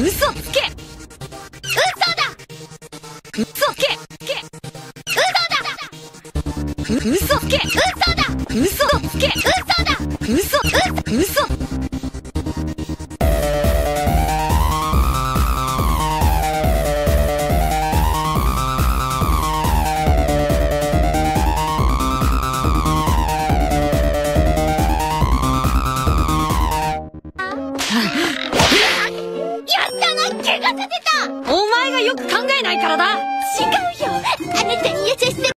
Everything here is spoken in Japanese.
嘘つけ。嘘だ。嘘つけ。嘘だ。嘘つけ。嘘だ。嘘つけ。嘘だ。嘘。やったな、怪我させた。